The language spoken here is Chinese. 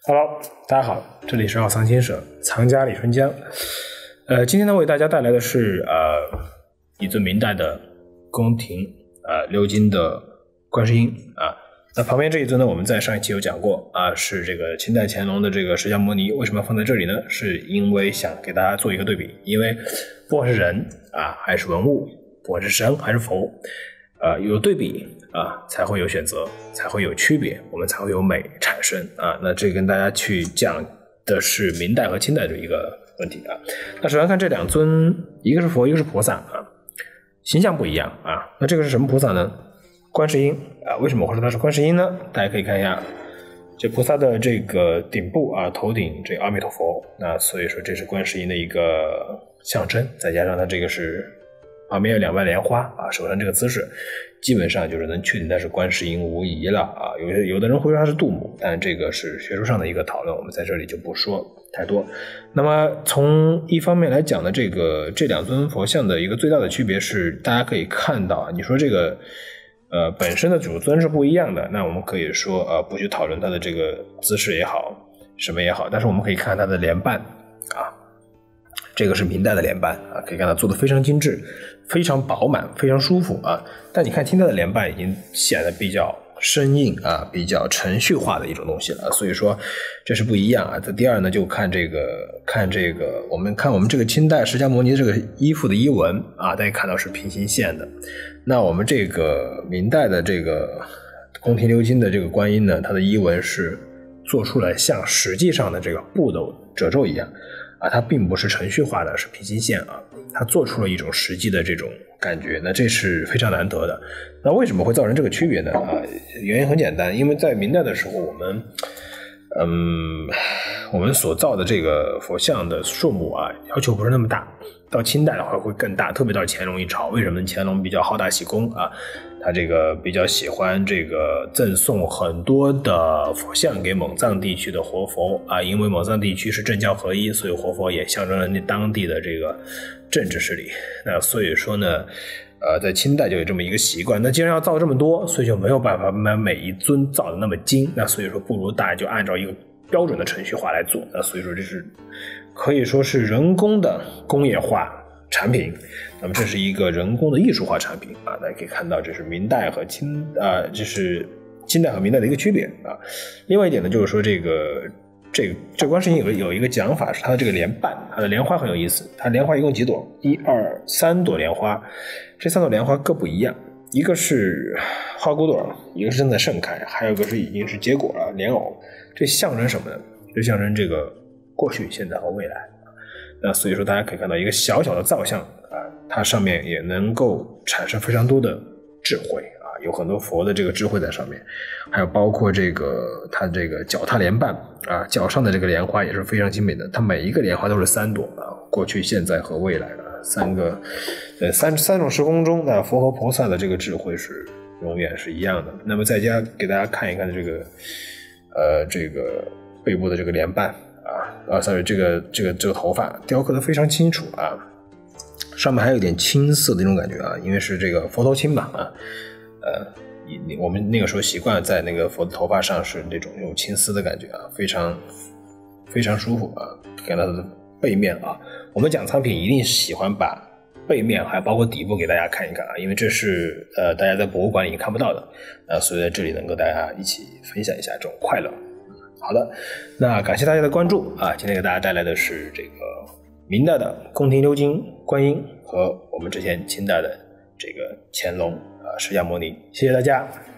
Hello， 大家好，这里是奥藏经社藏家李春江。今天呢为大家带来的是一尊明代的宫廷鎏金的观世音啊。那旁边这一尊呢，我们在上一期有讲过啊，是这个清代乾隆的这个释迦牟尼。为什么要放在这里呢？是因为想给大家做一个对比，因为不管是人还是文物，不管是神还是佛，有对比才会有选择，才会有区别，我们才会有美产生啊。那这跟大家去讲的是明代和清代的一个问题啊。那首先看这两尊，一个是佛，一个是菩萨形象不一样啊。那这个是什么菩萨呢？观世音为什么我会说它是观世音呢？大家可以看一下这菩萨的这个顶部头顶这个阿弥陀佛，那所以说这是观世音的一个象征，再加上它这个是旁边有两瓣莲花手上这个姿势，基本上就是能确定它是观世音无疑了有的人会说它是度母，但这个是学术上的一个讨论，我们在这里就不说太多。那么从一方面来讲呢，这两尊佛像的一个最大的区别是，大家可以看到你说这个本身的主尊是不一样的，那我们可以说不去讨论它的这个姿势也好，什么也好，但是我们可以看它的莲瓣这个是明代的莲瓣可以看到做的非常精致，非常饱满，非常舒服但你看清代的莲瓣已经显得比较生硬比较程序化的一种东西了，所以说这是不一样这第二呢，就看这个我们这个清代释迦牟尼这个衣服的衣纹大家看到是平行线的。那我们这个明代的这个宫廷鎏金的这个观音呢，它的衣纹是做出来像实际上的这个布的褶皱一样它并不是程序化的，是平行线它做出了一种实际的这种感觉，那这是非常难得的。那为什么会造成这个区别呢原因很简单，因为在明代的时候我们所造的这个佛像的数目要求不是那么大，到清代的话会更大，特别到乾隆一朝。为什么乾隆比较好大喜功他这个比较喜欢这个赠送很多的佛像给蒙藏地区的活佛因为蒙藏地区是政教合一，所以活佛也象征了那当地的这个政治势力。那所以说呢在清代就有这么一个习惯，那既然要造这么多，所以就没有办法把每一尊造的那么精，那所以说不如大家就按照一个标准的程序化来做，那所以说这是可以说是人工的工业化产品，那么这是一个人工的艺术化产品大家可以看到这是明代和这是清代和明代的一个区别另外一点呢，就是说这观世音有一个讲法，是它的这个莲瓣，它的莲花很有意思，它莲花一共几朵？1、2、3朵莲花，这3朵莲花各不一样，一个是花骨朵，一个是正在盛开，还有一个是已经是结果了莲藕。这象征什么呢？就象征这个过去、现在和未来那所以说大家可以看到一个小小的造像它上面也能够产生非常多的智慧有很多佛的这个智慧在上面，还有包括它这个脚踏莲瓣脚上的这个莲花也是非常精美的，它每一个莲花都是3朵过去、现在和未来的三种时空中佛和菩萨的这个智慧是永远是一样的。那么再给大家看一看这个背部的这个莲瓣这个头发雕刻的非常清楚上面还有点青色的那种感觉因为是这个佛头青嘛我们那个时候习惯在那个佛的头发上是那种青丝的感觉非常非常舒服看到它的背面我们讲藏品一定喜欢把背面还包括底部给大家看一看因为这是大家在博物馆里看不到的所以在这里能够大家一起分享一下这种快乐。好的，那感谢大家的关注今天给大家带来的是这个明代的宫廷鎏金观音和我们之前清代的这个乾隆释迦牟尼，谢谢大家。